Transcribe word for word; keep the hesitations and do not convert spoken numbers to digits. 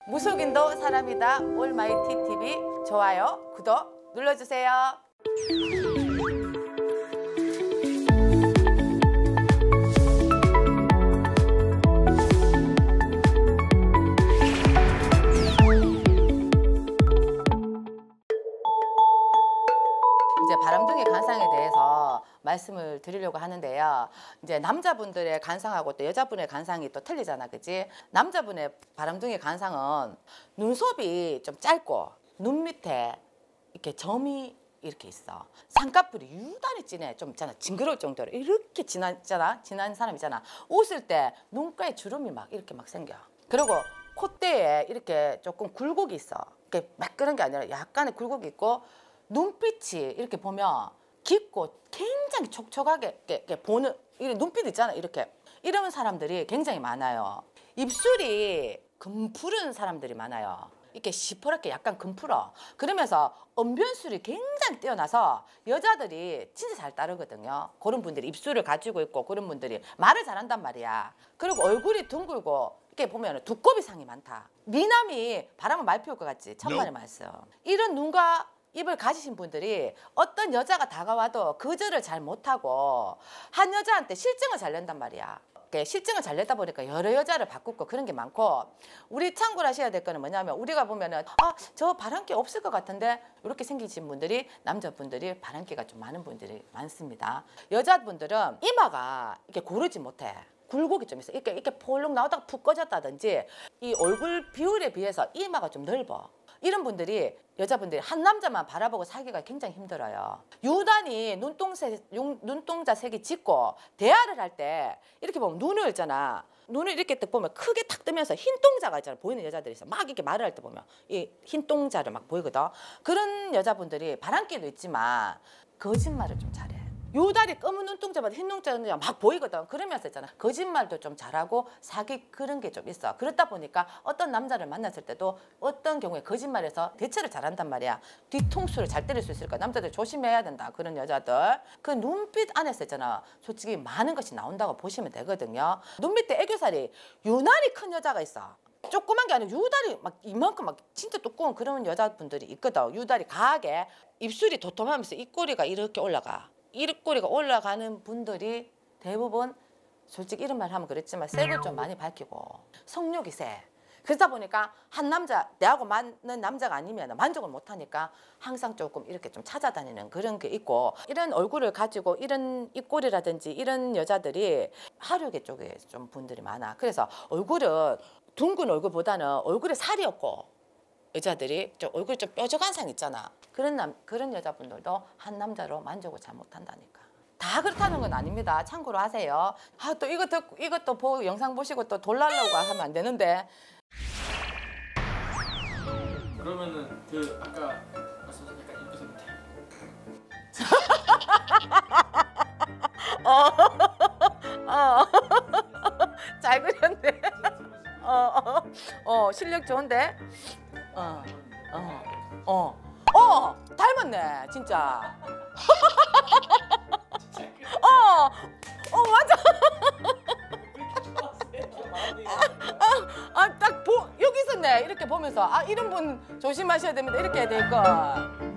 무속인도 사람이다 올마이티 티비 좋아요, 구독 눌러주세요. 이제 바람둥이 관상에 대해서 말씀을 드리려고 하는데요. 이제 남자분들의 관상하고 또 여자분의 관상이 또 틀리잖아, 그치? 남자분의 바람둥이 관상은 눈썹이 좀 짧고 눈 밑에 이렇게 점이 이렇게 있어. 쌍꺼풀이 유달히 진해. 좀 있잖아, 징그러울 정도로 이렇게 진하잖아, 진한 사람이잖아. 웃을 때 눈가에 주름이 막 이렇게 막 생겨. 그리고 콧대에 이렇게 조금 굴곡이 있어. 이렇게 막 그런 게 아니라 약간의 굴곡이 있고, 눈빛이 이렇게 보면 깊고 굉장히 촉촉하게 이렇게 보는 이런 눈빛 있잖아, 이렇게. 이런 사람들이 굉장히 많아요. 입술이 금푸른 사람들이 많아요. 이렇게 시퍼렇게 약간 금풀어. 그러면서 언변술이 굉장히 뛰어나서 여자들이 진짜 잘 따르거든요. 그런 분들이 입술을 가지고 있고 그런 분들이 말을 잘한단 말이야. 그리고 얼굴이 둥글고 이렇게 보면 두꺼비상이 많다. 미남이 바람을 많이 피울 것 같지? 천만의 말씀. 이런 눈과 입을 가지신 분들이 어떤 여자가 다가와도 거절을 잘 못하고 한 여자한테 실증을 잘 낸단 말이야. 실증을 잘 내다 보니까 여러 여자를 바꾸고 그런 게 많고, 우리 참고로 하셔야 될 거는 뭐냐면, 우리가 보면은 아, 저 바람기 없을 것 같은데 이렇게 생기신 분들이, 남자분들이 바람기가 좀 많은 분들이 많습니다. 여자분들은 이마가 이렇게 고르지 못해. 굴곡이 좀 있어. 이렇게 이렇게 폴록 나오다가 푹 꺼졌다든지, 이 얼굴 비율에 비해서 이마가 좀 넓어. 이런 분들이, 여자분들이 한 남자만 바라보고 사기가 굉장히 힘들어요. 유단히 눈동자, 눈동자 색이 짙고 대화를 할 때 이렇게 보면 눈을 있잖아. 눈을 이렇게 딱 보면 크게 탁 뜨면서 흰 동자가 있잖아. 보이는 여자들이 있어. 막 이렇게 말을 할 때 보면 이 흰 동자를 막 보이거든. 그런 여자분들이 바람기도 있지만 거짓말을 좀 잘해. 요다리 검은 눈동자마다 흰 눈동자가 막 보이거든. 그러면서 있잖아, 거짓말도 좀 잘하고 사기 그런 게 좀 있어. 그렇다 보니까 어떤 남자를 만났을 때도 어떤 경우에 거짓말해서 대처를 잘한단 말이야. 뒤통수를 잘 때릴 수 있으니까 남자들 조심해야 된다. 그런 여자들. 그 눈빛 안에서 있잖아, 솔직히 많은 것이 나온다고 보시면 되거든요. 눈 밑에 애교살이 유난히 큰 여자가 있어. 조그만 게 아니라 유달이 막 이만큼 막 진짜 두꺼운 그런 여자분들이 있거든. 유달이 가하게 입술이 도톰하면서 입꼬리가 이렇게 올라가. 입꼬리가 올라가는 분들이 대부분, 솔직히 이런 말 하면 그랬지만 색을 좀 많이 밝히고 성욕이 세. 그러다 보니까 한 남자, 내하고 맞는 남자가 아니면 만족을 못하니까 항상 조금 이렇게 좀 찾아다니는 그런 게 있고, 이런 얼굴을 가지고 이런 입꼬리라든지 이런 여자들이 하류계 쪽에 좀 분들이 많아. 그래서 얼굴은 둥근 얼굴보다는 얼굴에 살이 없고, 여자들이 좀 얼굴이 좀 뾰족한 상 있잖아. 그런 남 그런 여자분들도 한 남자로 만족을 잘 못한다니까. 다 그렇다는 건 아닙니다. 참고로 하세요. 아, 또 이것도 이것도 보고 영상 보시고 또 돌라려고 하면 안 되는데. 그러면은 그 아까 말씀하셨으니까 이렇게 생겼대. 어, 어, 잘 그렸네. 어, 어, 어, 실력 좋은데. 어, 어, 어, 어, 닮았네, 진짜. 어, 어, 맞아. 아, 아, 딱 보, 여기 있었네. 이렇게 보면서 아, 이런 분 조심하셔야 됩니다. 이렇게 해야 될 거.